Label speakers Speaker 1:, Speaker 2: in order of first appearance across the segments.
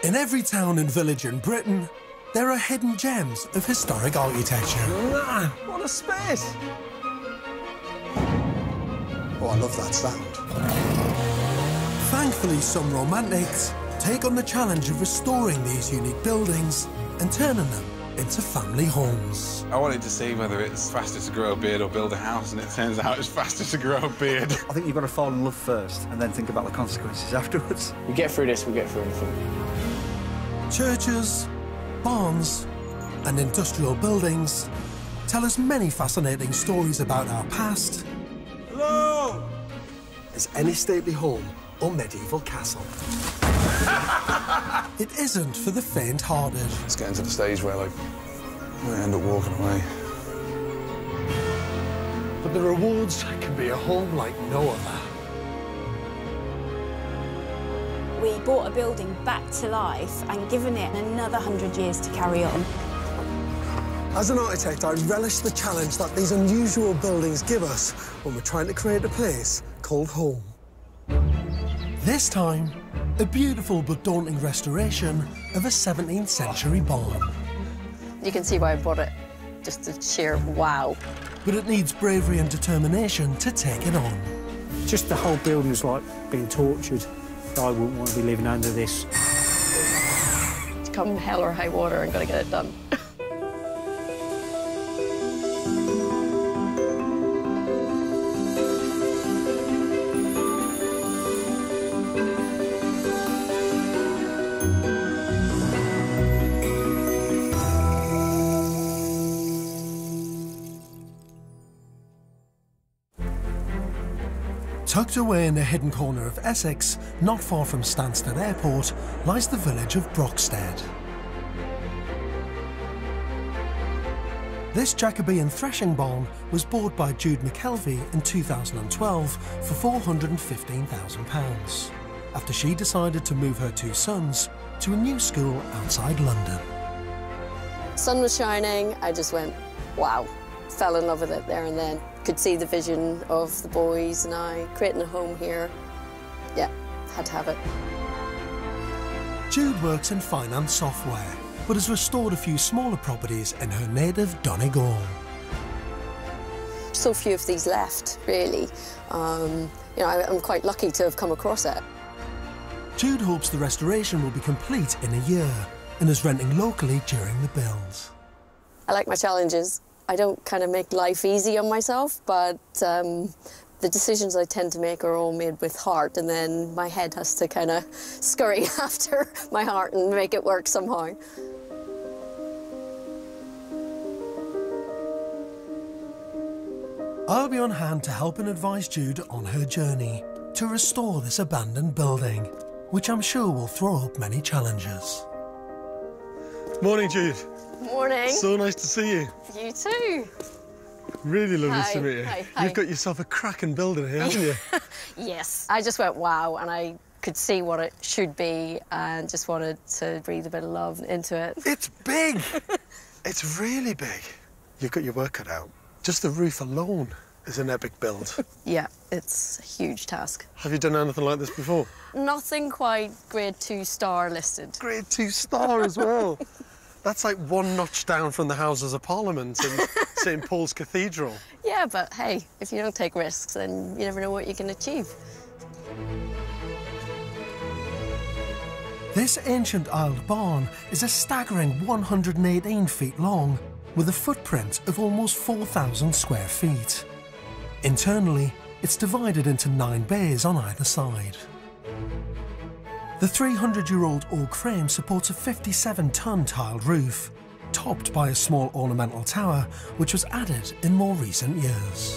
Speaker 1: In every town and village in Britain, there are hidden gems of historic architecture.
Speaker 2: Man, what a space! Oh, I love that sound.
Speaker 1: Thankfully, some romantics take on the challenge of restoring these unique buildings and turning them into family homes.
Speaker 3: I wanted to see whether it's faster to grow a beard or build a house, and it turns out it's faster to grow a beard.
Speaker 4: I think you've got to fall in love first and then think about the consequences afterwards.
Speaker 5: We get through this, we get through anything.
Speaker 1: Churches, barns, and industrial buildings tell us many fascinating stories about our past.
Speaker 2: Hello! Is any stately home or medieval castle?
Speaker 1: It isn't for the faint-hearted.
Speaker 3: It's getting to the stage where, like, I end up walking away.
Speaker 2: But the rewards can be a home like no other.
Speaker 6: We brought a building back to life and given it another 100 years to carry on.
Speaker 2: As an architect, I relish the challenge that these unusual buildings give us when we're trying to create a place called home.
Speaker 1: This time, a beautiful but daunting restoration of a 17th century barn.
Speaker 7: You can see why I bought it. Just the sheer wow.
Speaker 1: But it needs bravery and determination to take it on.
Speaker 5: Just the whole building's like being tortured. I wouldn't want to be living under this.
Speaker 7: Come hell or high water, I'm gonna get it done.
Speaker 1: Tucked away in a hidden corner of Essex, not far from Stansted Airport, lies the village of Boxted. This Jacobean threshing barn was bought by Jude McKelvey in 2012 for £415,000, after she decided to move her two sons to a new school outside London.
Speaker 7: Sun was shining, I just went, wow. Fell in love with it there and then. Could see the vision of the boys and I creating a home here. Yeah, had to have it.
Speaker 1: Jude works in finance software, but has restored a few smaller properties in her native Donegal.
Speaker 7: So few of these left, really. You know, I'm quite lucky to have come across it.
Speaker 1: Jude hopes the restoration will be complete in a year and is renting locally during the build.
Speaker 7: I like my challenges. I don't kind of make life easy on myself, but the decisions I tend to make are all made with heart, and then my head has to kind of scurry after my heart and make it work somehow.
Speaker 1: I'll be on hand to help and advise Jude on her journey to restore this abandoned building, which I'm sure will throw up many challenges.
Speaker 2: Morning, Jude.
Speaker 7: Morning.
Speaker 2: So nice to see you.
Speaker 7: You too.
Speaker 2: Really lovely
Speaker 7: Hi.
Speaker 2: to meet you.
Speaker 7: Hi.
Speaker 2: You've got yourself a cracking building here, haven't you?
Speaker 7: Yes. I just went wow, and I could see what it should be and just wanted to breathe a bit of love into it.
Speaker 2: It's big. It's really big. You've got your work cut out. Just the roof alone is an epic build.
Speaker 7: Yeah, it's a huge task.
Speaker 2: Have you done anything like this before?
Speaker 7: Nothing quite grade 2 star listed.
Speaker 2: Grade 2 star as well. That's like one notch down from the Houses of Parliament and St Paul's Cathedral.
Speaker 7: Yeah, but hey, if you don't take risks, then you never know what you can achieve.
Speaker 1: This ancient aisled barn is a staggering 118 feet long, with a footprint of almost 4,000 square feet. Internally, it's divided into 9 bays on either side. The 300-year-old oak frame supports a 57-ton tiled roof, topped by a small ornamental tower, which was added in more recent years.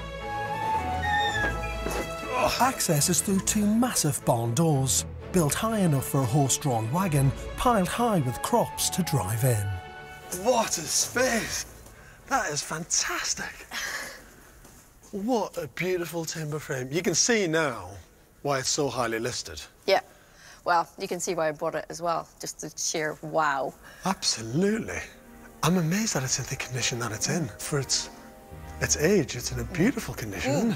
Speaker 1: Access is through 2 massive barn doors, built high enough for a horse-drawn wagon, piled high with crops to drive in.
Speaker 2: What a space! That is fantastic. What a beautiful timber frame. You can see now why it's so highly listed.
Speaker 7: Yeah. Well, you can see why I bought it as well. Just the sheer wow.
Speaker 2: Absolutely. I'm amazed that it's in the condition that it's in. For its age, it's in a beautiful condition, isn't it?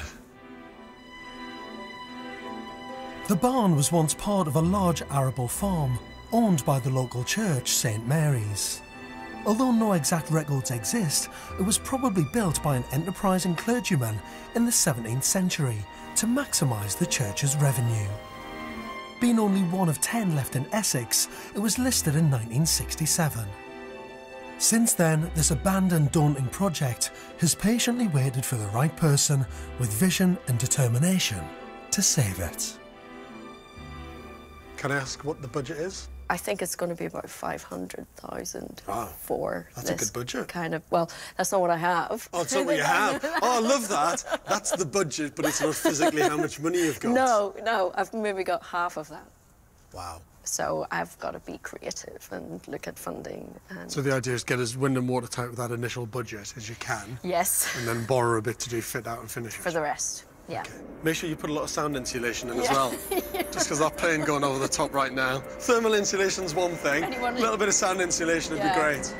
Speaker 1: The barn was once part of a large arable farm, owned by the local church, St Mary's. Although no exact records exist, it was probably built by an enterprising clergyman in the 17th century to maximise the church's revenue. Being only one of 10 left in Essex, it was listed in 1967. Since then, this abandoned, daunting project has patiently waited for the right person with vision and determination to save it.
Speaker 2: Can I ask what the budget is?
Speaker 7: I think it's going to be about 500,000 for
Speaker 2: that's a
Speaker 7: this
Speaker 2: good budget.
Speaker 7: kind of, well, that's not what I have.
Speaker 2: Oh, it's not what you have. Oh, I love that. That's the budget, but it's not physically how much money you've got.
Speaker 7: No, I've maybe got half of that.
Speaker 2: Wow.
Speaker 7: So I've got to be creative and look at funding. And
Speaker 2: So the idea is get as wind and watertight with that initial budget as you can.
Speaker 7: yes,
Speaker 2: And then borrow a bit to do fit out and finish it.
Speaker 7: for the rest. Yeah.
Speaker 2: Okay. Make sure you put a lot of sound insulation in as well. Just because that plane going over the top right now. Thermal insulation's one thing. A little bit of sound insulation would be great.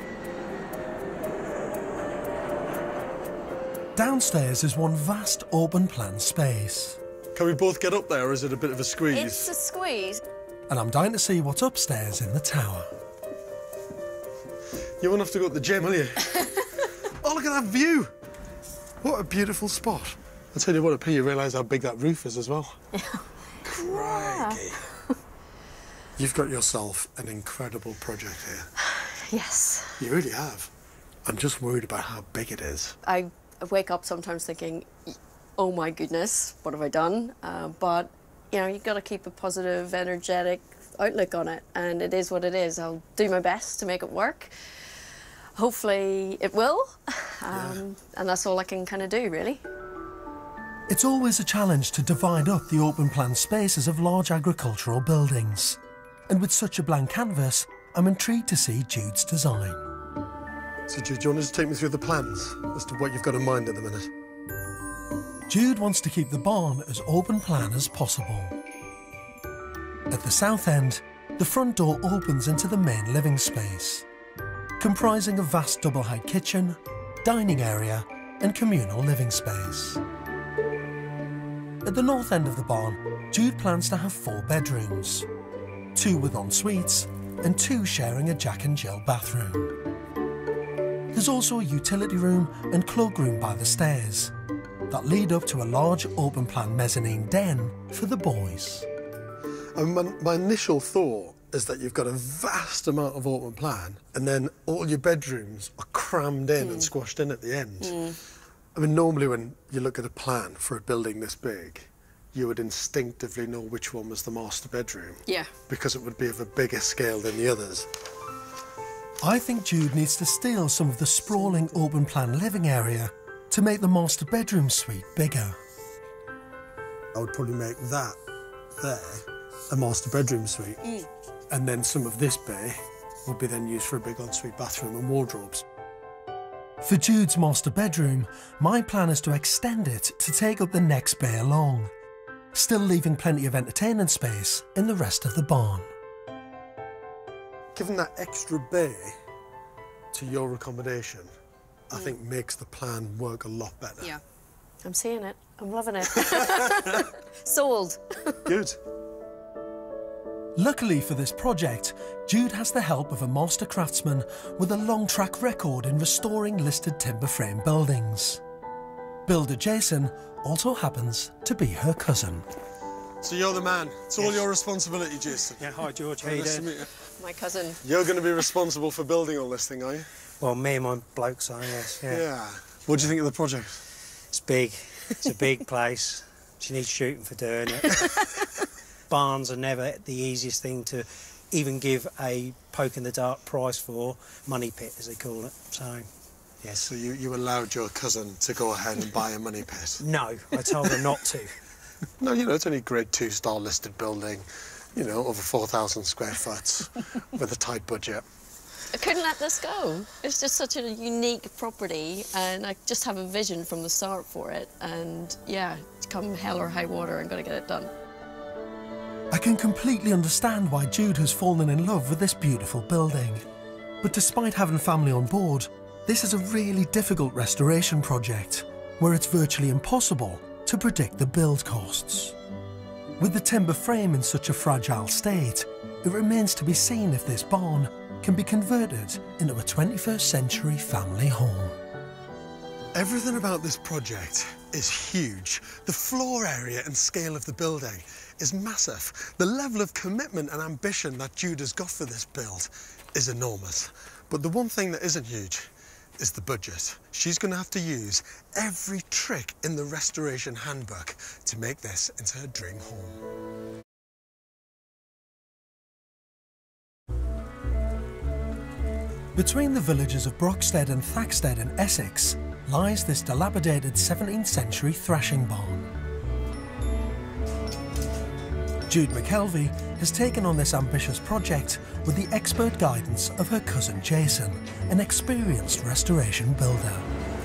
Speaker 1: Downstairs is one vast open plan space.
Speaker 2: Can we both get up there, or is it a bit of a squeeze?
Speaker 7: It's a squeeze.
Speaker 1: And I'm dying to see what's upstairs in the tower.
Speaker 2: You won't have to go to the gym, will you? Oh, look at that view. What a beautiful spot. I'll tell you what, up here you realise how big that roof is as well. Crikey. You've got yourself an incredible project here.
Speaker 7: Yes.
Speaker 2: You really have. I'm just worried about how big it is.
Speaker 7: I wake up sometimes thinking, oh my goodness, what have I done? But, you know, you've got to keep a positive, energetic outlook on it, and it is what it is. I'll do my best to make it work. Hopefully it will, and that's all I can kind of do, really.
Speaker 1: It's always a challenge to divide up the open plan spaces of large agricultural buildings. And with such a blank canvas, I'm intrigued to see Jude's design.
Speaker 2: So, Jude, do you want to just take me through the plans as to what you've got in mind at the minute?
Speaker 1: Jude wants to keep the barn as open plan as possible. At the south end, the front door opens into the main living space, comprising a vast double-height kitchen, dining area and communal living space. At the north end of the barn, Jude plans to have 4 bedrooms, 2 with en-suites and 2 sharing a Jack and Jill bathroom. There's also a utility room and cloakroom by the stairs that lead up to a large open-plan mezzanine den for the boys.
Speaker 2: My initial thought is that you've got a vast amount of open plan and then all your bedrooms are crammed in and squashed in at the end. I mean, normally when you look at a plan for a building this big, you would instinctively know which one was the master bedroom.
Speaker 7: Yeah.
Speaker 2: Because it would be of a bigger scale than the others.
Speaker 1: I think Jude needs to steal some of the sprawling open-plan living area to make the master bedroom suite bigger.
Speaker 2: I would probably make that there a master bedroom suite. And then some of this bay would be then used for a big ensuite bathroom and wardrobes.
Speaker 1: For Jude's master bedroom, my plan is to extend it to take up the next bay along, still leaving plenty of entertainment space in the rest of the barn.
Speaker 2: Giving that extra bay to your accommodation, I think makes the plan work a lot better.
Speaker 7: Yeah. I'm seeing it. I'm loving it. Sold.
Speaker 2: Good.
Speaker 1: Luckily for this project, Jude has the help of a master craftsman with a long track record in restoring listed timber frame buildings. Builder Jason also happens to be her cousin.
Speaker 2: So you're the man. It's all your responsibility, Jason.
Speaker 5: Yeah, hi George, how you doing?
Speaker 7: My cousin.
Speaker 2: You're going to be responsible for building all this thing, are you?
Speaker 5: Well, me and my blokes are, yes.
Speaker 2: Yeah. What do you think of the project?
Speaker 5: It's big. It's a big place. She needs shooting for doing it. Barns are never the easiest thing to even give a poke-in-the-dark price for. Money pit, as they call it. So, yes.
Speaker 2: So you allowed your cousin to go ahead and buy a money pit?
Speaker 5: No, I told her not to.
Speaker 2: No, you know, it's only a grade 2-star listed building, you know, over 4,000 square foot with a tight budget.
Speaker 7: I couldn't let this go. It's just such a unique property, and I just have a vision from the start for it. And yeah, come hell or high water, I'm going to get it done.
Speaker 1: I can completely understand why Jude has fallen in love with this beautiful building. But despite having family on board, this is a really difficult restoration project where it's virtually impossible to predict the build costs. With the timber frame in such a fragile state, it remains to be seen if this barn can be converted into a 21st century family home.
Speaker 2: Everything about this project is huge. The floor area and scale of the building is massive. The level of commitment and ambition that Jude has got for this build is enormous. But the one thing that isn't huge is the budget. She's going to have to use every trick in the restoration handbook to make this into her dream home.
Speaker 1: Between the villages of Boxted and Stansted in Essex lies this dilapidated 17th century thrashing barn. Jude McKelvey has taken on this ambitious project with the expert guidance of her cousin Jason, an experienced restoration builder.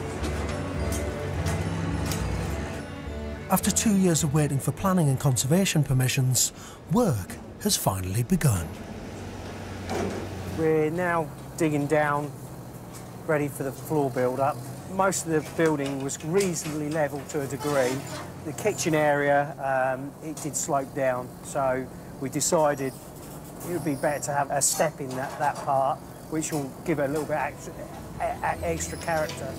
Speaker 1: After 2 years of waiting for planning and conservation permissions, work has finally begun.
Speaker 5: We're now digging down, ready for the floor build-up. Most of the building was reasonably level to a degree. The kitchen area, it did slope down, so we decided it would be better to have a step in that part, which will give it a little bit extra character.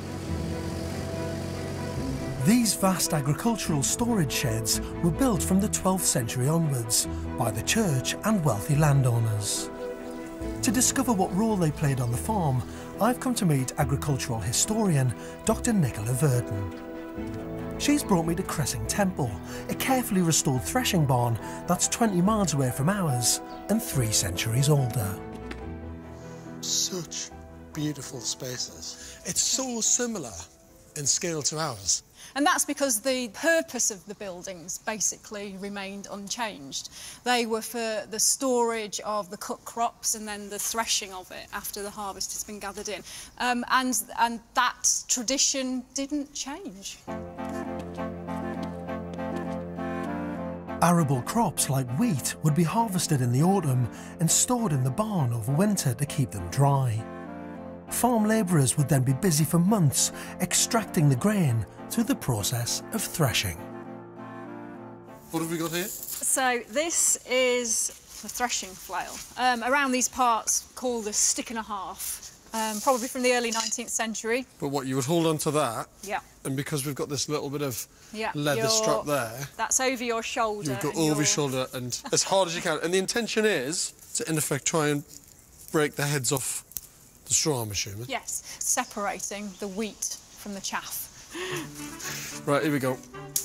Speaker 1: These vast agricultural storage sheds were built from the 12th century onwards by the church and wealthy landowners. To discover what role they played on the farm, I've come to meet agricultural historian Dr. Nicola Verdon. She's brought me to Cressing Temple, a carefully restored threshing barn that's 20 miles away from ours and 3 centuries older.
Speaker 2: Such beautiful spaces. It's so similar in scale to ours.
Speaker 8: And that's because the purpose of the buildings basically remained unchanged. They were for the storage of the cut crops and then the threshing of it after the harvest has been gathered in. And that tradition didn't change.
Speaker 1: Arable crops like wheat would be harvested in the autumn and stored in the barn over winter to keep them dry. Farm labourers would then be busy for months extracting the grain through the process of threshing.
Speaker 2: What have we got here?
Speaker 8: So this is the threshing flail. Around these parts called a stick and a half, probably from the early 19th century.
Speaker 2: But what, you would hold on to that?
Speaker 8: Yeah.
Speaker 2: And because we've got this little bit of leather strap there...
Speaker 8: That's over your shoulder.
Speaker 2: You've got over your shoulder and as hard as you can. And the intention is to, in effect, try and break the heads off the straw, I'm assuming.
Speaker 8: Yes, separating the wheat from the chaff.
Speaker 2: Right, here we go.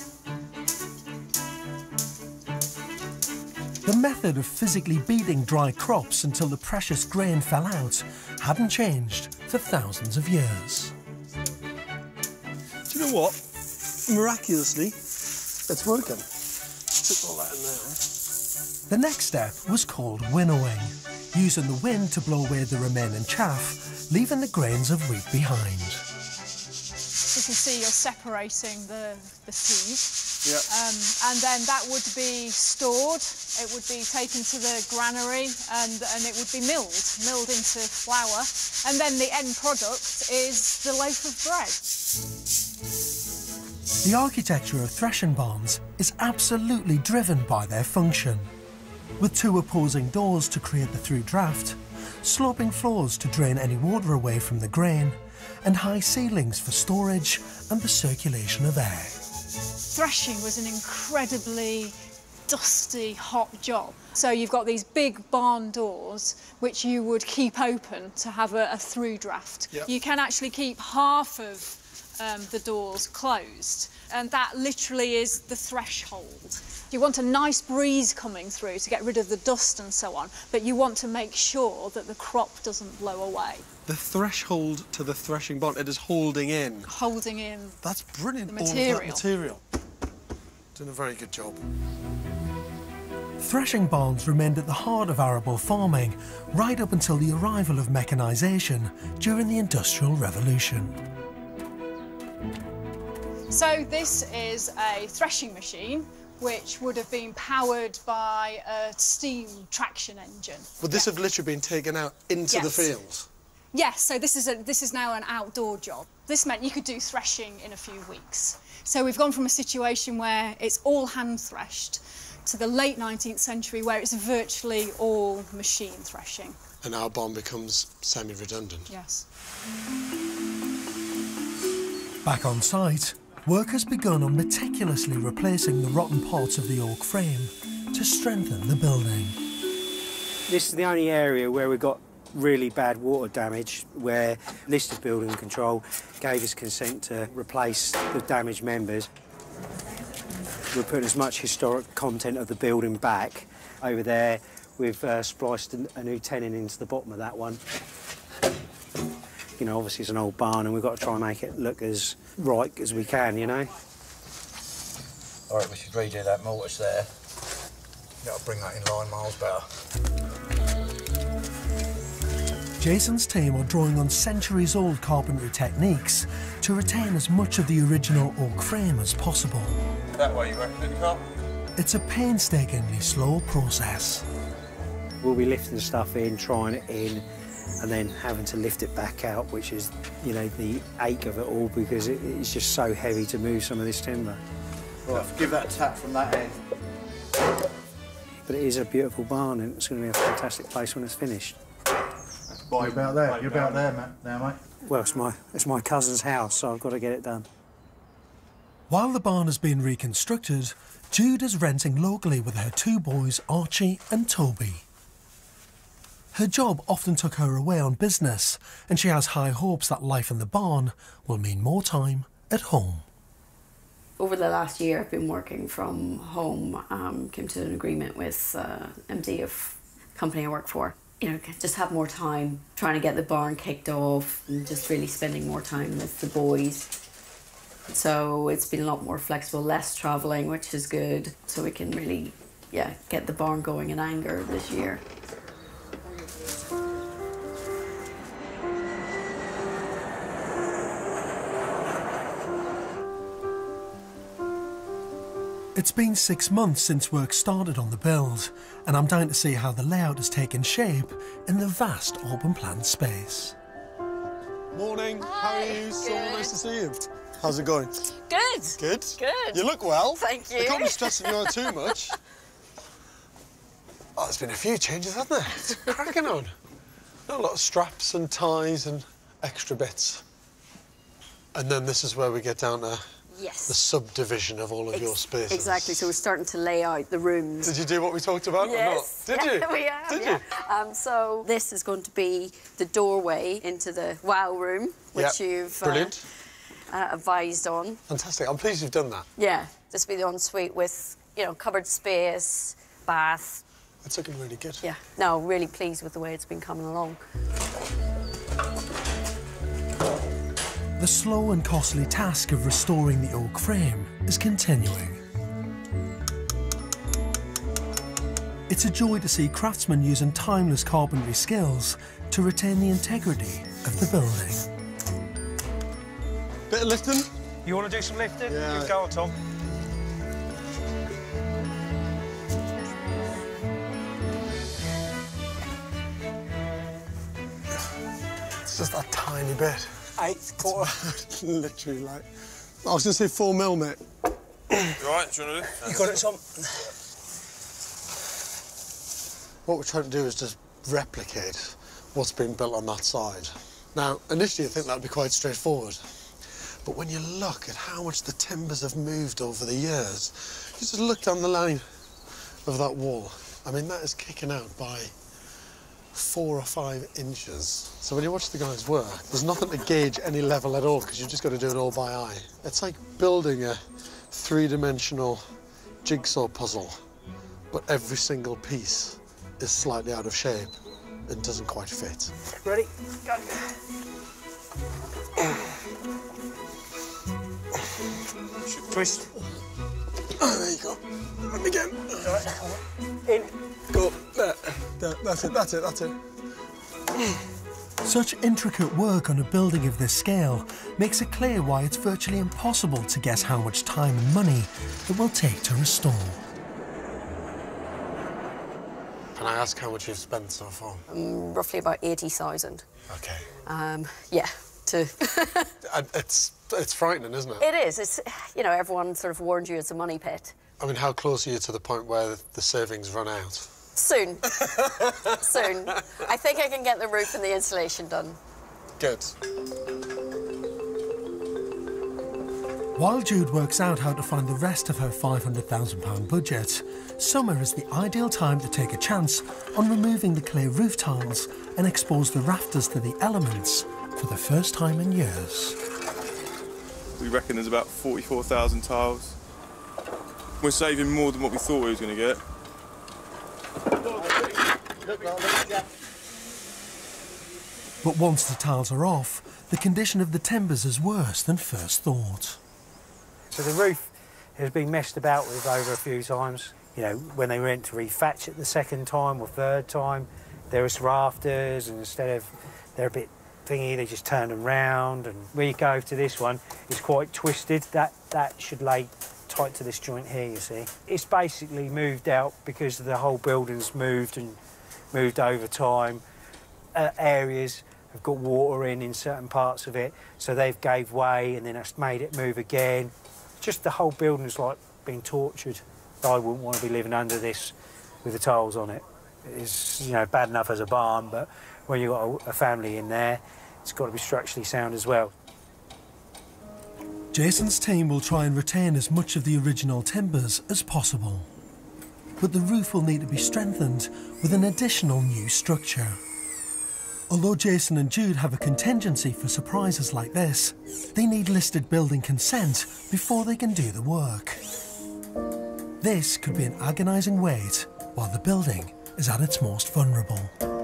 Speaker 1: The method of physically beating dry crops until the precious grain fell out hadn't changed for thousands of years.
Speaker 2: Do you know what? Miraculously, it's working. Stick all that in there.
Speaker 1: The next step was called winnowing, using the wind to blow away the remaining chaff, leaving the grains of wheat behind.
Speaker 8: You can see you're separating the seed.
Speaker 2: Yeah.
Speaker 8: And then that would be stored, it would be taken to the granary and it would be milled into flour. And then the end product is the loaf of bread.
Speaker 1: The architecture of threshing barns is absolutely driven by their function. With 2 opposing doors to create the through draft, sloping floors to drain any water away from the grain, and high ceilings for storage and the circulation of air.
Speaker 8: Threshing was an incredibly dusty, hot job. So you've got these big barn doors which you would keep open to have a through draft.
Speaker 2: Yep.
Speaker 8: You can actually keep half of the doors closed, and that literally is the threshold. You want a nice breeze coming through to get rid of the dust and so on, but you want to make sure that the crop doesn't blow away.
Speaker 2: The threshold to the threshing barn, it is holding in.
Speaker 8: Holding in.
Speaker 2: That's brilliant.
Speaker 8: The material.
Speaker 2: All of that material. Doing a very good job.
Speaker 1: Threshing barns remained at the heart of arable farming right up until the arrival of mechanisation during the Industrial Revolution.
Speaker 8: So this is a threshing machine which would have been powered by a steam traction engine.
Speaker 2: Would this have literally been taken out into the fields?
Speaker 8: Yes, so this is now an outdoor job. This meant you could do threshing in a few weeks. So we've gone from a situation where it's all hand threshed to the late 19th century, where it's virtually all machine threshing.
Speaker 2: And our barn becomes semi-redundant.
Speaker 8: Yes.
Speaker 1: Back on site, work has begun on meticulously replacing the rotten parts of the oak frame to strengthen the building.
Speaker 5: This is the only area where we've got really bad water damage, where listed building control gave us consent to replace the damaged members. We're putting as much historic content of the building back. Over there, we've spliced a new tenon into the bottom of that one. You know, obviously it's an old barn and we've got to try and make it look as right as we can, you know.
Speaker 4: All right, we should redo that mortise there. That'll bring that in line miles better.
Speaker 1: Jason's team are drawing on centuries-old carpentry techniques to retain as much of the original oak frame as possible.
Speaker 3: That way, you reckon, Carl?
Speaker 1: It's a painstakingly slow process.
Speaker 5: We'll be lifting stuff in, trying it in, and then having to lift it back out, which is, you know, the ache of it all, because it's just so heavy to move some of this timber.
Speaker 4: Right, give that a tap from that end.
Speaker 5: But it is a beautiful barn, and it's going to be a fantastic place when it's finished.
Speaker 4: You're about there. You're about there, Matt, now, mate.
Speaker 5: Well, it's my cousin's house, so I've got to get it done.
Speaker 1: While the barn has been reconstructed, Jude is renting locally with her two boys, Archie and Toby. Her job often took her away on business, and she has high hopes that life in the barn will mean more time at home.
Speaker 7: Over the last year, I've been working from home. Came to an agreement with MD of the company I work for. You know, just have more time trying to get the barn kicked off and just really spending more time with the boys. So it's been a lot more flexible, less travelling, which is good. So we can really, yeah, get the barn going in anger this year.
Speaker 1: It's been 6 months since work started on the build, and I'm down to see how the layout has taken shape in the vast open plan space.
Speaker 2: Morning, how are you? So
Speaker 7: Good.
Speaker 2: nice to see you. How's it going?
Speaker 7: Good.
Speaker 2: Good?
Speaker 7: Good.
Speaker 2: You look well.
Speaker 7: Thank you.
Speaker 2: I can't be stressing you out too much. Oh, there's been a few changes, hasn't there? It's cracking on. A lot of straps and ties and extra bits. And then this is where we get down to
Speaker 7: Yes.
Speaker 2: the subdivision of all of your spaces.
Speaker 7: Exactly, so we're starting to lay out the rooms.
Speaker 2: Did you do what we talked about
Speaker 7: Yes.
Speaker 2: or not? Did you?
Speaker 7: We have,
Speaker 2: Did
Speaker 7: yeah.
Speaker 2: you?
Speaker 7: So this is going to be the doorway into the wow room, which
Speaker 2: Yep.
Speaker 7: you've
Speaker 2: Brilliant.
Speaker 7: advised on.
Speaker 2: Fantastic. I'm pleased you've done that.
Speaker 7: Yeah, this will be the ensuite with, you know, cupboard space, bath.
Speaker 2: It's looking really good.
Speaker 7: Yeah, no, really pleased with the way it's been coming along.
Speaker 1: The slow and costly task of restoring the oak frame is continuing. It's a joy to see craftsmen using timeless carpentry skills to retain the integrity of the building.
Speaker 2: Bit of lifting?
Speaker 5: You want to do some lifting?
Speaker 2: Yeah.
Speaker 5: You go on, Tom.
Speaker 2: It's just that tiny bit.
Speaker 5: Eighth quarter.
Speaker 2: Literally, like... I was going to say 4 mil, mate.
Speaker 3: You all right? Do you want to do?
Speaker 5: You got it, Tom?
Speaker 2: What we're trying to do is just replicate what's been built on that side. Now, initially, you think that'd be quite straightforward. But when you look at how much the timbers have moved over the years, you just look down the line of that wall. I mean, that is kicking out by 4 or 5 inches. So when you watch the guys work, there's nothing to gauge any level at all because you've just got to do it all by eye. It's like building a 3-dimensional jigsaw puzzle, but every single piece is slightly out of shape and doesn't quite fit.
Speaker 5: Ready? Go. Twist.
Speaker 2: Oh, there you go. And again.
Speaker 5: In.
Speaker 2: Go. There. That's it, that's it, that's it.
Speaker 1: Such intricate work on a building of this scale makes it clear why it's virtually impossible to guess how much time and money it will take to restore.
Speaker 2: Can I ask how much you've spent so far?
Speaker 7: Roughly about 80,000.
Speaker 2: Okay.
Speaker 7: Yeah,
Speaker 2: It's frightening, isn't it?
Speaker 7: It is. It's, you know, everyone sort of warned you it's a money pit,
Speaker 2: I mean, how close are you to the point where the savings run out?
Speaker 7: Soon. Soon. I think I can get the roof and the insulation done.
Speaker 2: Good.
Speaker 1: While Jude works out how to find the rest of her £500,000 budget, summer is the ideal time to take a chance on removing the clay roof tiles and expose the rafters to the elements for the first time in years.
Speaker 9: We reckon there's about 44,000 tiles. We're saving more than what we thought we was going to get.
Speaker 1: But once the tiles are off, the condition of the timbers is worse than first thought.
Speaker 5: So the roof has been messed about with over a few times. You know, when they went to refetch it the second time or third time, there was rafters, and instead of they're a bit thingy, they just turn them round. And when you go to this one, it's quite twisted. That should lay tight to this joint here, you see. It's basically moved out because the whole building's moved and moved over time. Areas have got water in certain parts of it, so they've gave way, and then that's made it move again. Just the whole building's like being tortured. I wouldn't want to be living under this with the tiles on it. It's, you know, bad enough as a barn, but when you've got a family in there, it's got to be structurally sound as well.
Speaker 1: Jason's team will try and retain as much of the original timbers as possible. But the roof will need to be strengthened with an additional new structure. Although Jason and Jude have a contingency for surprises like this, they need listed building consent before they can do the work. This could be an agonising wait while the building is at its most vulnerable.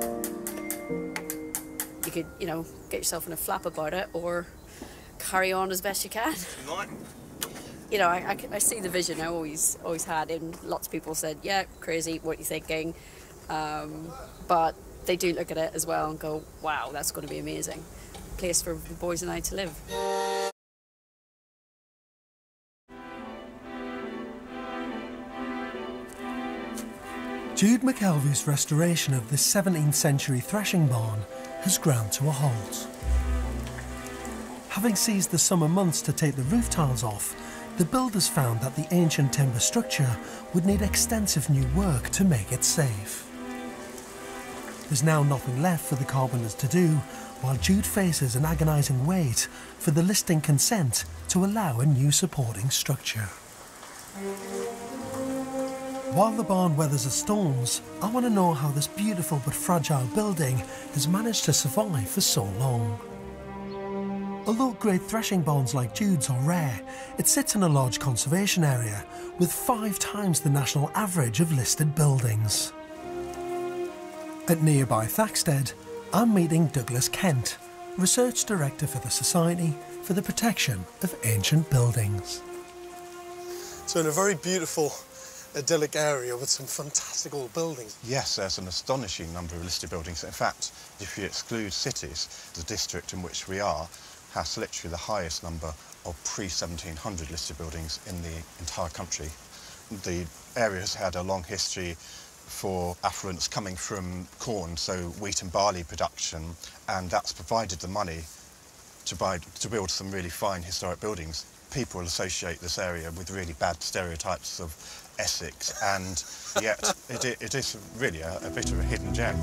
Speaker 7: You could, you know, get yourself in a flap about it or carry on as best you can. You know, I see the vision I always had, and lots of people said, yeah, crazy, what are you thinking? But they do look at it as well and go, wow, that's going to be amazing. Place for the boys and I to live.
Speaker 1: Jude McKelvey's restoration of this 17th century threshing barn has ground to a halt. Having seized the summer months to take the roof tiles off, the builders found that the ancient timber structure would need extensive new work to make it safe. There's now nothing left for the carpenters to do, while Jude faces an agonising wait for the listing consent to allow a new supporting structure. While the barn weathers the storms, I want to know how this beautiful but fragile building has managed to survive for so long. Although great threshing barns like Jude's are rare, it sits in a large conservation area with 5 times the national average of listed buildings. At nearby Thaxted, I'm meeting Douglas Kent, Research Director for the Society for the Protection of Ancient Buildings.
Speaker 2: So in a very beautiful, idyllic area with some fantastic old buildings.
Speaker 10: Yes, there's an astonishing number of listed buildings. In fact, if you exclude cities, the district in which we are has literally the highest number of pre-1700 listed buildings in the entire country. The area has had a long history for affluence coming from corn, so wheat and barley production, and that's provided the money to build some really fine historic buildings. People associate this area with really bad stereotypes of Essex, and yet it is really a bit of a hidden gem.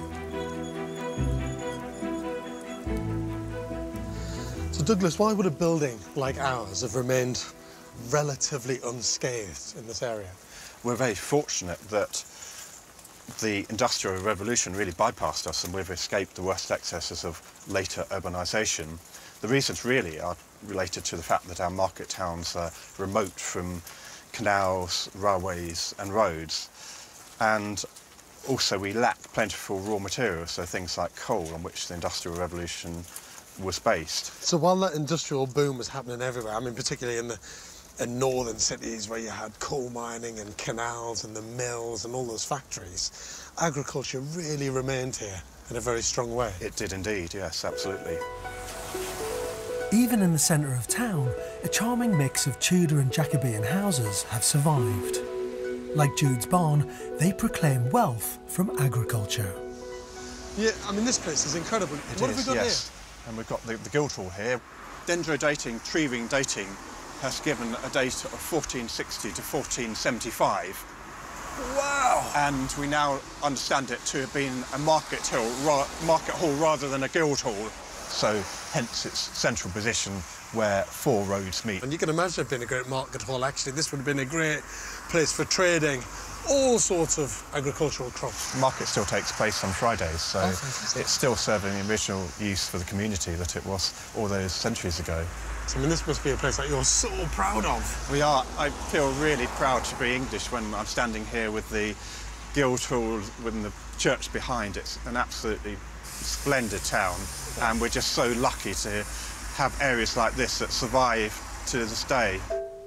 Speaker 2: So Douglas, why would a building like ours have remained relatively unscathed in this area?
Speaker 10: We're very fortunate that the Industrial Revolution really bypassed us and we've escaped the worst excesses of later urbanisation. The reasons really are related to the fact that our market towns are remote from canals, railways and roads, and also we lack plentiful raw materials, so things like coal on which the Industrial Revolution was based.
Speaker 2: So while that industrial boom was happening everywhere, I mean particularly in northern cities where you had coal mining and canals and the mills and all those factories, agriculture really remained here in a very strong way.
Speaker 10: It did indeed, yes, absolutely.
Speaker 1: Even in the centre of town, a charming mix of Tudor and Jacobean houses have survived. Like Jude's barn, they proclaim wealth from agriculture.
Speaker 2: Yeah, I mean this place is incredible. What have we got
Speaker 10: yes. Here? And we've got the Guildhall here. Dendrodating, tree ring dating has given a date of 1460 to 1475. Wow! And we now understand it to have been a market hall rather than a guild hall. So, hence its central position where 4 roads meet.
Speaker 2: And you can imagine it being a great market hall, actually. This would have been a great place for trading all sorts of agricultural crops.
Speaker 10: The market still takes place on Fridays, so it's still serving the original use for the community that it was all those centuries ago.
Speaker 2: I mean, this must be a place that you're so proud of.
Speaker 10: We are. I feel really proud to be English when I'm standing here with the Guildhall, with the church behind. It's an absolutely splendid town, and we're just so lucky to have areas like this that survive to this day.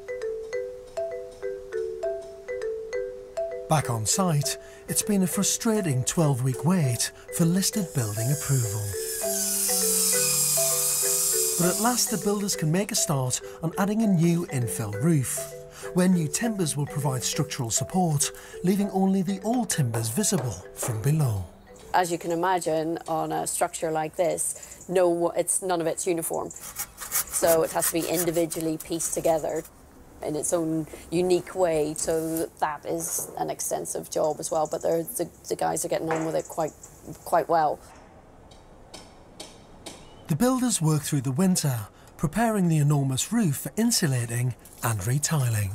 Speaker 1: Back on site, it's been a frustrating 12-week wait for listed building approval. But at last the builders can make a start on adding a new infill roof, where new timbers will provide structural support, leaving only the old timbers visible from below.
Speaker 7: As you can imagine, on a structure like this, none of it's uniform. So it has to be individually pieced together in its own unique way, so that is an extensive job as well, but the guys are getting on with it quite well.
Speaker 1: The builders work through the winter, preparing the enormous roof for insulating and retiling.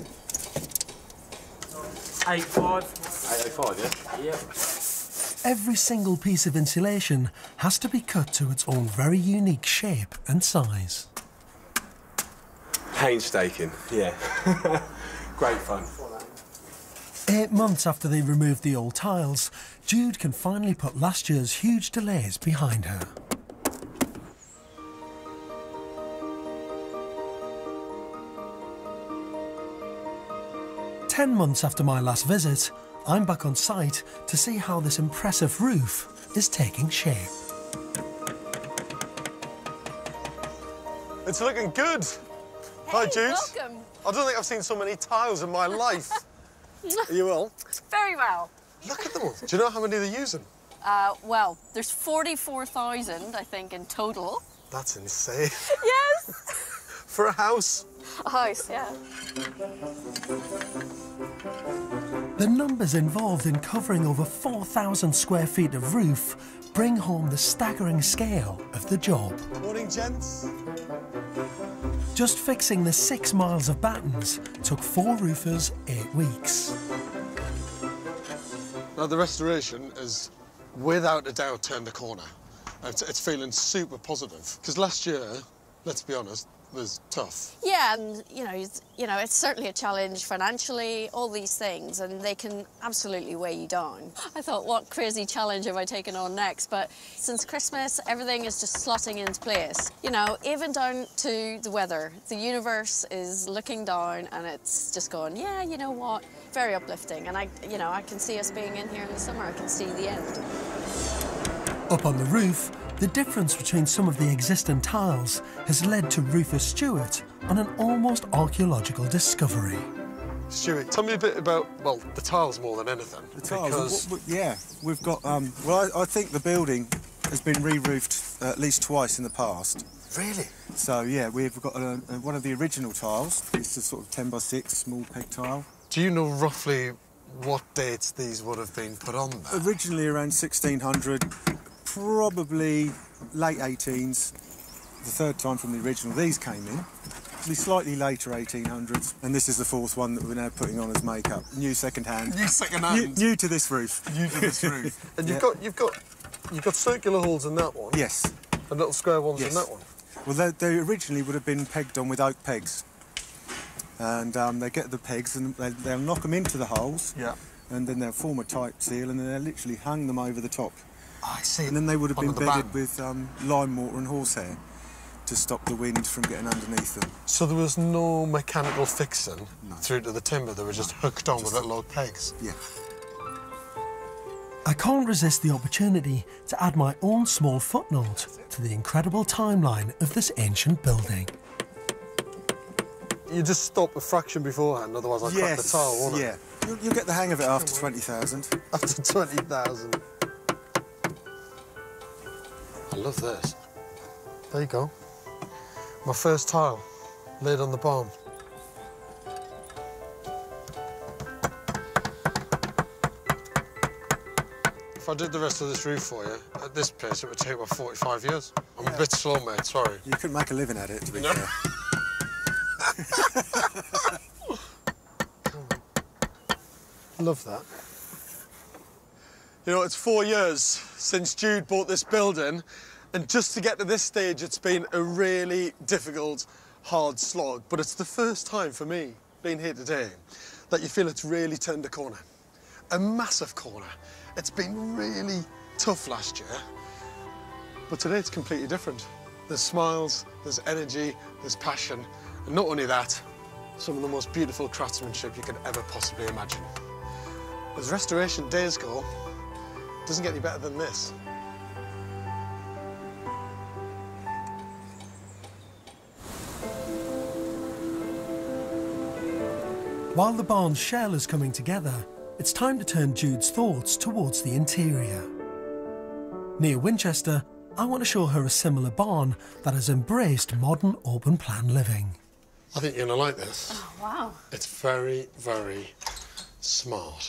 Speaker 11: 805.
Speaker 3: 805, yeah?
Speaker 11: Yeah.
Speaker 1: Every single piece of insulation has to be cut to its own very unique shape and size.
Speaker 11: Painstaking, yeah. Great fun.
Speaker 1: 8 months after they removed the old tiles, Jude can finally put last year's huge delays behind her. "10 months after my last visit, I'm back on site to see how this impressive roof is taking shape.
Speaker 2: It's looking good. Hi, Jude.
Speaker 7: Welcome.
Speaker 2: I don't think I've seen so many tiles in my life. Are you well?
Speaker 7: Very well.
Speaker 2: Look at them all. Do you know how many they're using?
Speaker 7: Well, there's 44,000, I think, in total.
Speaker 2: That's insane.
Speaker 7: Yes.
Speaker 2: For a house.
Speaker 7: A house, yeah.
Speaker 1: The numbers involved in covering over 4,000 square feet of roof bring home the staggering scale of the job.
Speaker 2: Morning, gents.
Speaker 1: Just fixing the 6 miles of battens took 4 roofers 8 weeks.
Speaker 2: Now, the restoration has, without a doubt, turned the corner. It's feeling super positive. Because last year, let's be honest, was tough.
Speaker 7: Yeah, and you know, it's certainly a challenge financially, all these things, and they can absolutely weigh you down. I thought, what crazy challenge have I taken on next? But since Christmas, everything is just slotting into place. You know, even down to the weather. The universe is looking down and it's just going, yeah, you know what? Very uplifting. And I can see us being in here in the summer. I can see the end.
Speaker 1: Up on the roof, the difference between some of the existing tiles has led to Rufus Stewart on an almost archaeological discovery.
Speaker 2: Stuart, tell me a bit about, well, the tiles more than anything.
Speaker 12: The tiles? Yeah, we've got, well, I think the building has been re-roofed at least twice in the past.
Speaker 2: Really?
Speaker 12: So, yeah, we've got one of the original tiles. It's a sort of 10 by 6 small peg tile.
Speaker 2: Do you know roughly what dates these would have been put on there?
Speaker 12: Originally around 1600. Probably late 18s, the third time from the original these came in. Probably slightly later 1800s, and this is the fourth one that we're now putting on as makeup. New second-hand.
Speaker 2: New second-hand.
Speaker 12: New to this roof.
Speaker 2: New to this roof. And you've got circular holes in that one.
Speaker 12: Yes.
Speaker 2: And little square ones
Speaker 12: yes.
Speaker 2: in that one.
Speaker 12: Well, they originally would have been pegged on with oak pegs, and they get the pegs and they'll knock them into the holes.
Speaker 2: Yeah.
Speaker 12: And then they'll form a tight seal, and then they'll literally hang them over the top.
Speaker 2: I see.
Speaker 12: And then they would have been bedded with lime mortar and horsehair to stop the wind from getting underneath them.
Speaker 2: So there was no mechanical fixing through to the timber, they were just hooked on with little oak pegs?
Speaker 12: Yeah.
Speaker 1: I can't resist the opportunity to add my own small footnote to the incredible timeline of this ancient building.
Speaker 2: You just stop a fraction beforehand, otherwise I'd crack the tile, won't
Speaker 12: yeah. You'll get the hang of it after 20,000.
Speaker 2: After 20,000. I love this. There you go. My first tile. lid on the barn. If I did the rest of this roof for you, at this place, it would take about 45 years. I'm a bit slow, mate, sorry.
Speaker 12: You couldn't make a living at it, to be fair.
Speaker 2: Love that. You know, it's 4 years since Jude bought this building, and just to get to this stage, it's been a really difficult, hard slog. But it's the first time for me, being here today, that you feel it's really turned a corner. A massive corner. It's been really tough last year, but today it's completely different. There's smiles, there's energy, there's passion, and not only that, some of the most beautiful craftsmanship you could ever possibly imagine. As restoration days go, it doesn't get any better than this.
Speaker 1: While the barn's shell is coming together, it's time to turn Jude's thoughts towards the interior. Near Winchester, I want to show her a similar barn that has embraced modern open-plan living.
Speaker 2: I think you're going to like this.
Speaker 6: Oh, wow.
Speaker 2: It's very, very smart.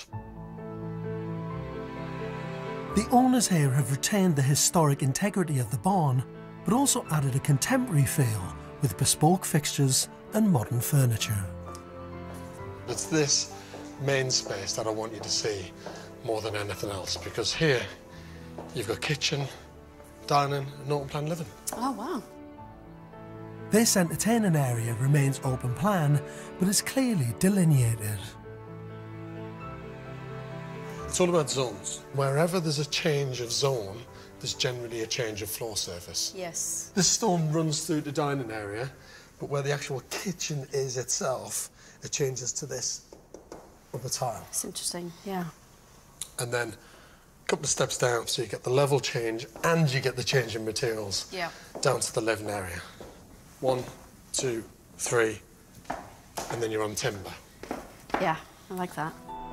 Speaker 1: The owners here have retained the historic integrity of the barn, but also added a contemporary feel with bespoke fixtures and modern furniture.
Speaker 2: It's this main space that I want you to see more than anything else, because here you've got kitchen, dining and open plan living.
Speaker 6: Oh, wow.
Speaker 1: This entertaining area remains open plan, but is clearly delineated.
Speaker 2: It's all about zones. Wherever there's a change of zone, there's generally a change of floor surface.
Speaker 6: Yes.
Speaker 2: This stone runs through the dining area, but where the actual kitchen is itself, it changes to this upper tile.
Speaker 6: It's interesting, yeah.
Speaker 2: And then a couple of steps down, so you get the level change and you get the change in materials.
Speaker 6: Yeah.
Speaker 2: Down to the living area. 1, 2, 3, and then you're on timber.
Speaker 6: Yeah, I like that.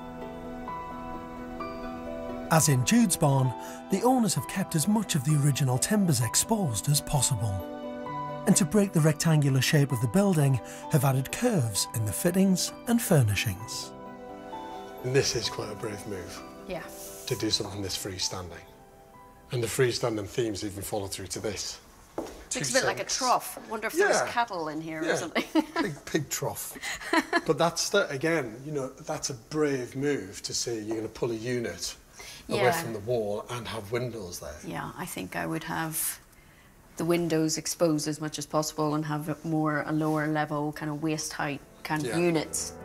Speaker 1: As in Jude's barn, the owners have kept as much of the original timbers exposed as possible. And to break the rectangular shape of the building, have added curves in the fittings and furnishings.
Speaker 2: And this is quite a brave move.
Speaker 6: Yeah.
Speaker 2: To do something this freestanding. And the freestanding themes even follow through to this.
Speaker 7: It's a bit like a trough. I wonder if there's cattle in here or something.
Speaker 2: Big pig trough. But that's, again, you know, that's a brave move to say you're going to pull a unit away from the wall and have windows there.
Speaker 7: Yeah, I think I would have the windows exposed as much as possible and have a lower level, kind of waist height kind of units.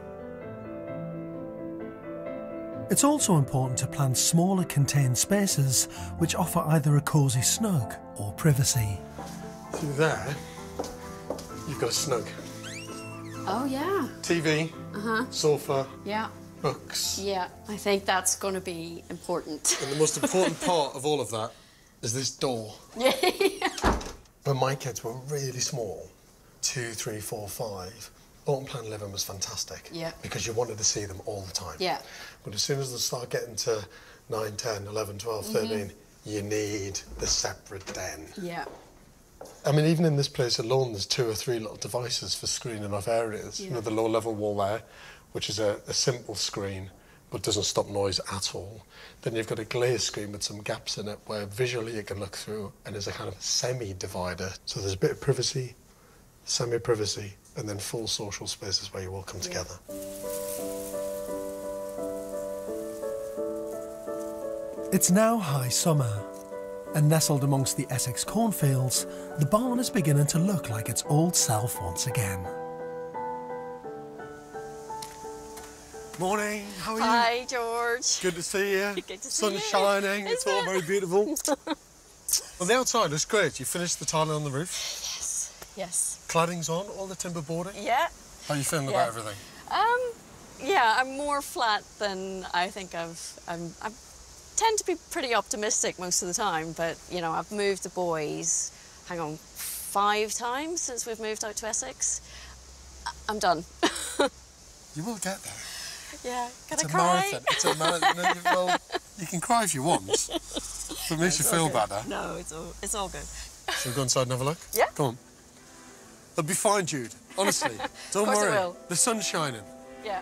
Speaker 1: It's also important to plan smaller contained spaces which offer either a cosy snug or privacy.
Speaker 2: Through there, you've got a snug.
Speaker 7: Oh, yeah.
Speaker 2: TV, sofa, books.
Speaker 7: Yeah, I think that's going to be important.
Speaker 2: And the most important part of all of that is this door.
Speaker 7: Yeah.
Speaker 2: When my kids were really small, 2, 3, 4, 5, open plan living was fantastic.
Speaker 7: Yeah.
Speaker 2: Because you wanted to see them all the time.
Speaker 7: Yeah.
Speaker 2: But as soon as they start getting to 9, 10, 11, 12, 13, you need the separate den.
Speaker 7: Yeah.
Speaker 2: I mean, even in this place alone, there's 2 or 3 little devices for screening off areas. You know, the low-level wall there, which is a simple screen, but doesn't stop noise at all. Then you've got a glazed screen with some gaps in it where visually you can look through, and there's a kind of semi-divider. So there's a bit of privacy, semi-privacy, and then full social spaces where you all come together.
Speaker 1: It's now high summer, and nestled amongst the Essex cornfields, the barn is beginning to look like its old self once again.
Speaker 2: Morning, how are you?
Speaker 7: Hi, George.
Speaker 2: Good to see you.
Speaker 7: Good to see you.
Speaker 2: Sun's shining, it's all very beautiful. Well, the outside looks great. You finished the tiling on the roof?
Speaker 7: Yes, yes.
Speaker 2: Cladding's on, all the timber boarding?
Speaker 7: Yeah.
Speaker 2: How are you feeling about everything?
Speaker 7: Yeah, I'm more flat than I think I tend to be pretty optimistic most of the time, but, you know, I've moved the boys, 5 times since we've moved out to Essex. I'm done.
Speaker 2: You will get there.
Speaker 7: Yeah,
Speaker 2: It's a marathon. It's a marathon. Well, you can cry if you want. If it makes you feel better.
Speaker 7: No, it's all good.
Speaker 2: Shall we go inside and have a look?
Speaker 7: Yeah.
Speaker 2: Come on. It'll be fine, Jude. Honestly, don't
Speaker 7: Of course
Speaker 2: worry.
Speaker 7: it will.
Speaker 2: The sun's shining.
Speaker 7: Yeah.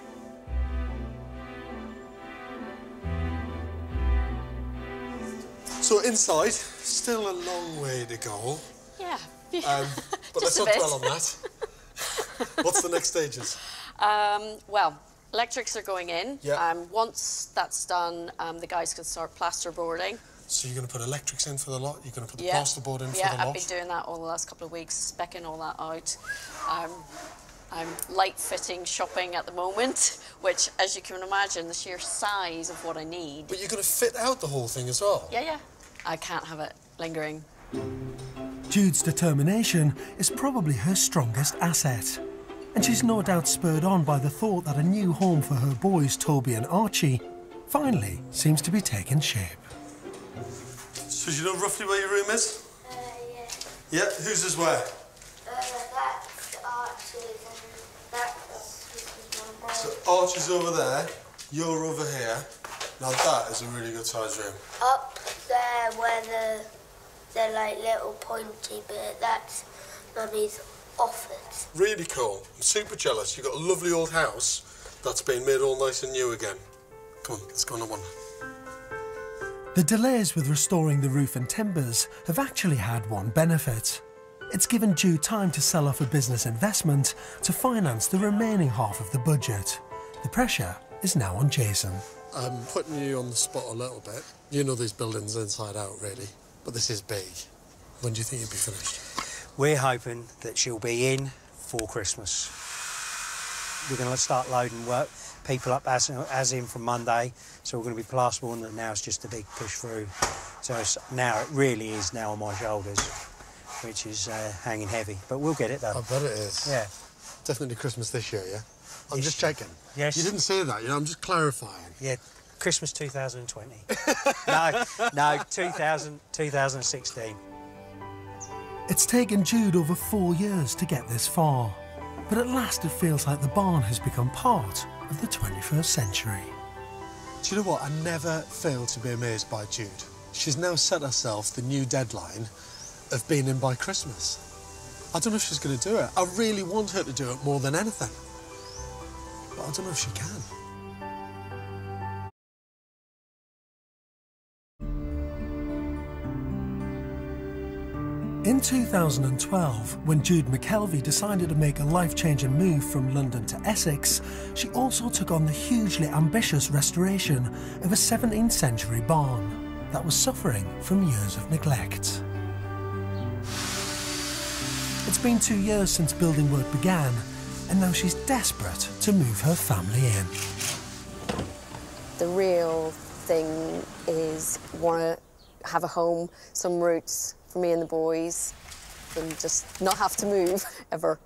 Speaker 2: So inside, still a long way to go.
Speaker 7: Yeah.
Speaker 2: But let's not dwell on that. What's the next stages?
Speaker 7: Well, electrics are going in.
Speaker 2: Yeah.
Speaker 7: Once that's done, the guys can start plasterboarding.
Speaker 2: So you're going to put electrics in for the lot? You're going to put the plasterboard in for the lot?
Speaker 7: Yeah, I've been doing that all the last couple of weeks, speccing all that out. I'm light fitting shopping at the moment, which, as you can imagine, the sheer size of what I need.
Speaker 2: But you're going to fit out the whole thing as well?
Speaker 7: Yeah. I can't have it lingering.
Speaker 1: Jude's determination is probably her strongest asset. And she's no doubt spurred on by the thought that a new home for her boys, Toby and Archie, finally seems to be taking shape.
Speaker 2: So do you know roughly where your room is? Yeah. Yeah? Whose is where?
Speaker 13: That's Archie's and that's
Speaker 2: So Archie's over there, you're over here. Now that is a really good sized room.
Speaker 13: up there where the like little pointy bit, that's Mummy's office.
Speaker 2: Really cool. I'm super jealous. You've got a lovely old house that's been made all nice and new again. Come on, let's go on a wander.
Speaker 1: The delays with restoring the roof and timbers have actually had one benefit. It's given Jude time to sell off a business investment to finance the remaining half of the budget. The pressure is now on Jason.
Speaker 2: I'm putting you on the spot a little bit. You know these buildings inside out, really. But this is big. When do you think you'll be finished?
Speaker 5: We're hoping that she'll be in for Christmas. We're going to start loading people up as in from Monday. So we're going to be plasterboarding, and now it's just a big push through. So now it really is now on my shoulders, which is hanging heavy. But we'll get it done.
Speaker 2: I bet it is.
Speaker 5: Yeah.
Speaker 2: Definitely Christmas this year, yeah? I'm just checking.
Speaker 5: Yes.
Speaker 2: You didn't say that, you know, I'm just clarifying.
Speaker 5: Yeah, Christmas 2020. no, 2016.
Speaker 1: It's taken Jude over 4 years to get this far, but at last it feels like the barn has become part of the 21st century.
Speaker 2: Do you know what? I never fail to be amazed by Jude. She's now set herself the new deadline of being in by Christmas. I don't know if she's going to do it. I really want her to do it more than anything. But I don't know if she can.
Speaker 1: In 2012, when Jude McKelvey decided to make a life-changing move from London to Essex, she also took on the hugely ambitious restoration of a 17th century barn that was suffering from years of neglect. It's been 2 years since building work began, and now she's desperate to move her family in.
Speaker 7: The real thing is want to have a home, some roots for me and the boys, and just not have to move ever.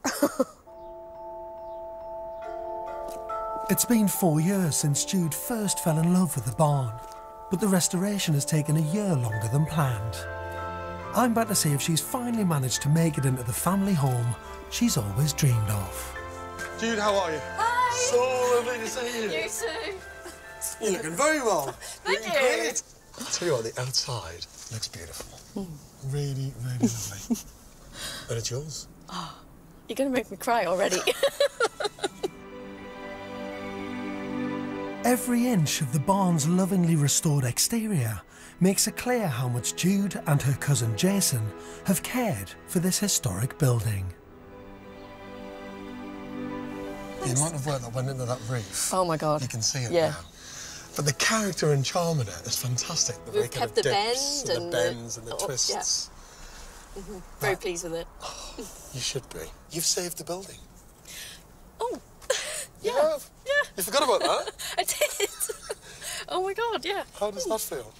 Speaker 1: It's been 4 years since Jude first fell in love with the barn, but the restoration has taken a year longer than planned. I'm about to see if she's finally managed to make it into the family home she's always dreamed of.
Speaker 2: Jude, how are you?
Speaker 7: Hi!
Speaker 2: So lovely to see you.
Speaker 7: You too.
Speaker 2: You're looking very well.
Speaker 7: Thank you.
Speaker 2: Great. I'll tell you what, the outside looks beautiful. Really, really lovely. And it's yours.
Speaker 7: Oh, you're going to make me cry already.
Speaker 1: Every inch of the barn's lovingly restored exterior makes it clear how much Jude and her cousin Jason have cared for this historic building.
Speaker 2: The amount of work that went into that roof.
Speaker 7: Oh my God.
Speaker 2: You can see it
Speaker 7: Yeah.
Speaker 2: now. But the character and charm in it is fantastic. The
Speaker 7: We've kept the
Speaker 2: dips
Speaker 7: bend
Speaker 2: and the bends and the twists.
Speaker 7: Yeah. Very pleased with it.
Speaker 2: You should be. You've saved the building.
Speaker 7: Oh,
Speaker 2: You have?
Speaker 7: Yeah.
Speaker 2: You forgot about that?
Speaker 7: I did. Oh my God, yeah.
Speaker 2: How does that feel?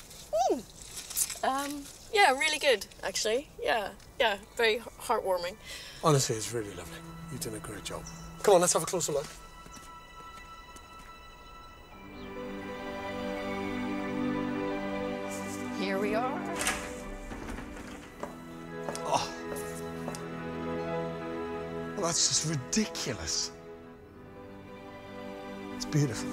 Speaker 7: Yeah, really good, actually. Yeah, very heartwarming.
Speaker 2: Honestly, it's really lovely. You've done a great job. Come on, let's have a closer look.
Speaker 7: Here we are.
Speaker 2: Oh. Well, that's just ridiculous. It's beautiful.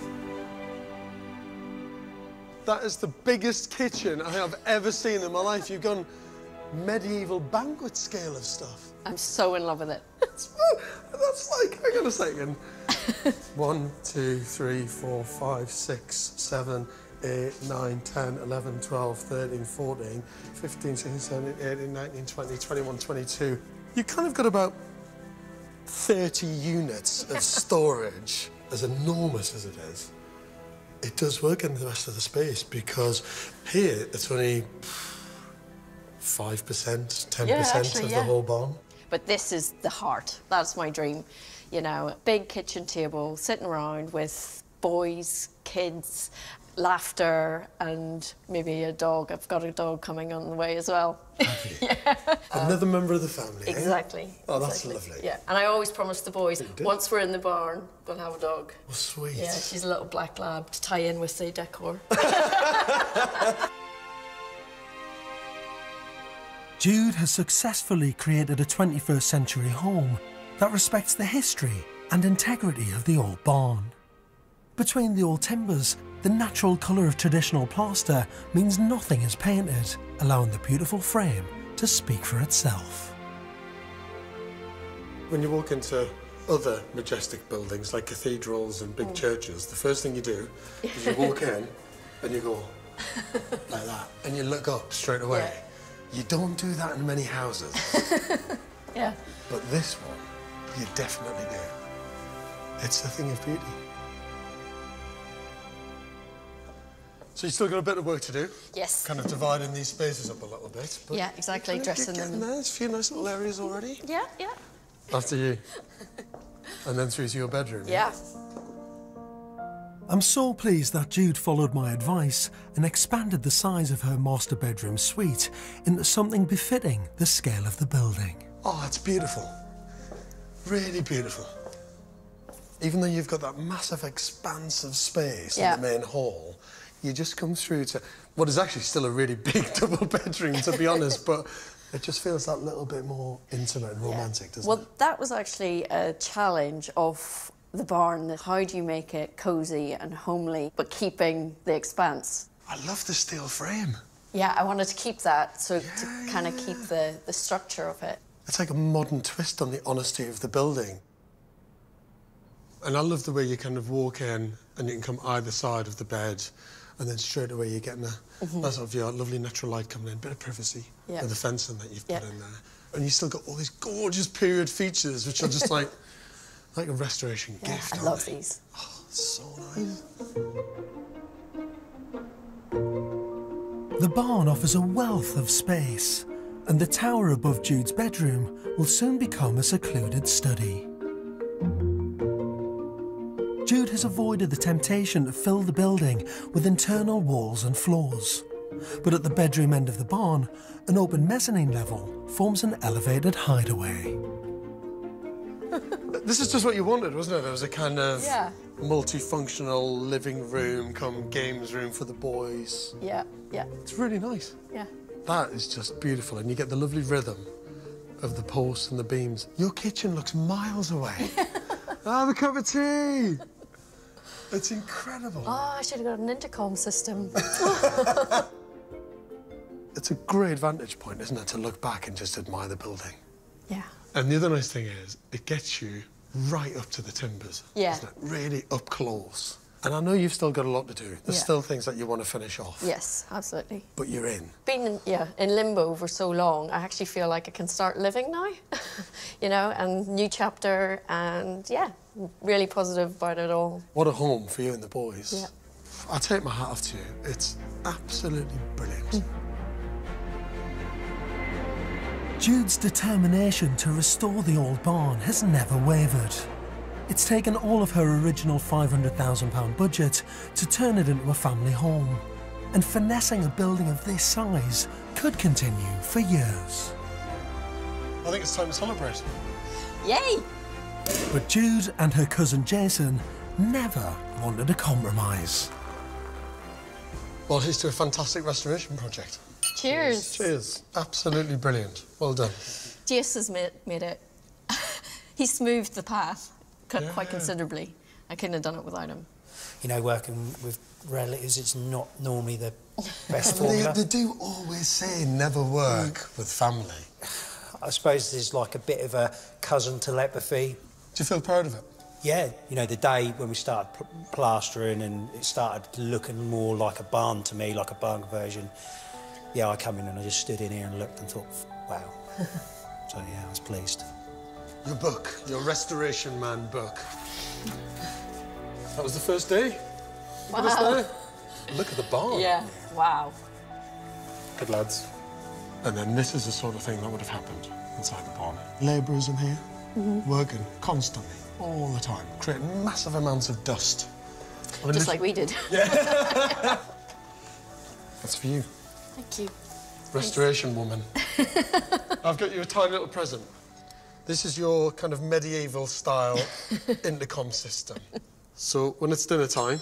Speaker 2: That is the biggest kitchen I have ever seen in my life. You've gone medieval banquet scale of stuff.
Speaker 7: I'm so in love with it.
Speaker 2: That's like, hang on a second. 1, 2, 3, 4, 5, 6, 7, 8, 9, 10, 11, 12, 13, 14, 15, 16, 17, 18, 19, 20, 21, 22. You kind of got about 30 units of storage. As enormous as it is, it does work in the rest of the space, because here it's only 5%, 10% of the whole barn.
Speaker 7: But this is the heart. That's my dream. You know, big kitchen table, sitting around with boys, kids, laughter, and maybe a dog. I've got a dog coming on the way as well.
Speaker 2: Another member of the family.
Speaker 7: Exactly.
Speaker 2: Eh? Oh, that's
Speaker 7: exactly.
Speaker 2: lovely.
Speaker 7: Yeah, and I always promise the boys, once we're in the barn, we'll have a dog.
Speaker 2: Oh, sweet.
Speaker 7: Yeah, she's a little black lab to tie in with the decor.
Speaker 1: Jude has successfully created a 21st century home that respects the history and integrity of the old barn. Between the old timbers, the natural colour of traditional plaster means nothing is painted, allowing the beautiful frame to speak for itself.
Speaker 2: When you walk into other majestic buildings like cathedrals and big churches, the first thing you do is you walk in and you go like that, and you look up straight away.
Speaker 7: Yeah.
Speaker 2: You don't do that in many houses.
Speaker 7: Yeah.
Speaker 2: But this one, you definitely do. It's a thing of beauty. So you've still got a bit of work to do.
Speaker 7: Yes.
Speaker 2: Kind of dividing these spaces up a little bit. But
Speaker 7: Yeah, exactly,
Speaker 2: you're
Speaker 7: dressing them.
Speaker 2: There's a few nice little areas already.
Speaker 7: Yeah, yeah.
Speaker 2: After you. And then through to your bedroom.
Speaker 7: Yeah.
Speaker 1: I'm so pleased that Jude followed my advice and expanded the size of her master bedroom suite into something befitting the scale of the building.
Speaker 2: Oh, it's beautiful. Really beautiful. Even though you've got that massive expanse of space in the main hall, you just come through to what is actually still a really big double bedroom, to be honest, but it just feels that little bit more intimate and romantic, doesn't it?
Speaker 7: Well, that was actually a challenge of the barn. How do you make it cosy and homely, but keeping the expanse?
Speaker 2: I love the steel frame.
Speaker 7: Yeah, I wanted to keep that, so to kind of keep the structure of it.
Speaker 2: It's like a modern twist on the honesty of the building. And I love the way you kind of walk in and you can come either side of the bed, and then straight away you're getting a sort of lovely natural light coming in, a bit of privacy, and the fencing that you've put in there. And you've still got all these gorgeous period features, which are just like a restoration gift.
Speaker 7: I love these.
Speaker 2: Oh, it's so nice.
Speaker 1: The barn offers a wealth of space, and the tower above Jude's bedroom will soon become a secluded study. Jude has avoided the temptation to fill the building with internal walls and floors. But at the bedroom end of the barn, an open mezzanine level forms an elevated hideaway.
Speaker 2: This is just what you wanted, wasn't it? There was a kind of multifunctional living room come games room for the boys.
Speaker 7: Yeah, yeah.
Speaker 2: It's really nice.
Speaker 7: Yeah.
Speaker 2: That is just beautiful, and you get the lovely rhythm of the posts and the beams. Your kitchen looks miles away. Have a cup of tea. It's incredible.
Speaker 7: Oh, I should have got an intercom system.
Speaker 2: It's a great vantage point, isn't it, to look back and just admire the building.
Speaker 7: Yeah.
Speaker 2: And the other nice thing is, it gets you right up to the timbers.
Speaker 7: Yeah.
Speaker 2: Isn't it? Really up close. And I know you've still got a lot to do. There's still things that you want to finish off.
Speaker 7: Yes, absolutely.
Speaker 2: But you're in.
Speaker 7: Being in limbo for so long, I actually feel like I can start living now. You know, and new chapter, and really positive about it all.
Speaker 2: What a home for you and the boys.
Speaker 7: Yeah.
Speaker 2: I take my hat off to you. It's absolutely brilliant.
Speaker 1: Jude's determination to restore the old barn has never wavered. It's taken all of her original £500,000 budget to turn it into a family home, and finessing a building of this size could continue for years.
Speaker 2: I think it's time to celebrate.
Speaker 7: Yay!
Speaker 1: But Jude and her cousin Jason never wanted to compromise.
Speaker 2: Well, here's to a fantastic restoration project.
Speaker 7: Cheers.
Speaker 2: Cheers. Absolutely brilliant. Well done.
Speaker 7: Jason's made it. He smoothed the path quite considerably. I couldn't have done it without him.
Speaker 5: You know, working with relatives, it's not normally the best formula.
Speaker 2: They do always say never work with family.
Speaker 5: I suppose there's like a bit of a cousin telepathy.
Speaker 2: Do you feel proud of it?
Speaker 5: Yeah, you know, the day when we started plastering and it started looking more like a barn to me, like a barn conversion, yeah, I come in and I just stood in here and looked and thought, wow. So, yeah, I was pleased.
Speaker 2: Your book, your Restoration Man book. That was the first day?
Speaker 7: Wow.
Speaker 2: Was there? Look at the barn.
Speaker 7: Yeah, wow.
Speaker 2: Good lads. And then this is the sort of thing that would have happened inside the barn. Labourers in here, working constantly, all the time, creating massive amounts of dust. I mean,
Speaker 7: Just like we did.
Speaker 2: Yeah. That's for you.
Speaker 7: Thank you.
Speaker 2: Restoration woman. I've got you a tiny little present. This is your kind of medieval style intercom system. So when it's dinner time,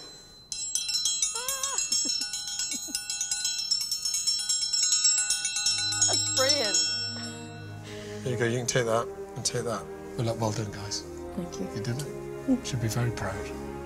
Speaker 7: That's brilliant.
Speaker 2: here you go, you can take that and take that. Well done, guys.
Speaker 7: Thank you.
Speaker 2: You did it. You should be very proud.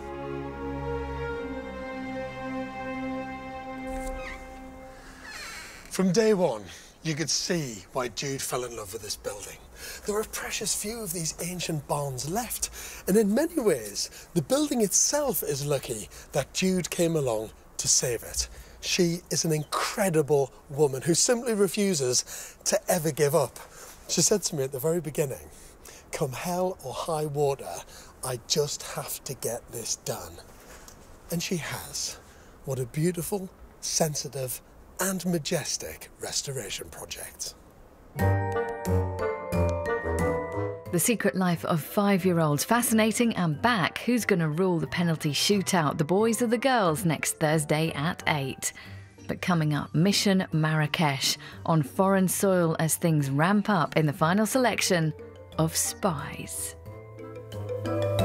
Speaker 2: From day one, you could see why Jude fell in love with this building. There are a precious few of these ancient barns left, and in many ways, the building itself is lucky that Jude came along to save it. She is an incredible woman who simply refuses to ever give up. She said to me at the very beginning, come hell or high water, I just have to get this done. And she has. What a beautiful, sensitive, and majestic restoration project.
Speaker 14: The Secret Life of 5-Year-Olds. Fascinating and back. Who's going to rule the penalty shootout, the boys or the girls, next Thursday at 8. But coming up, Mission Marrakesh on foreign soil as things ramp up in the final selection of Spies.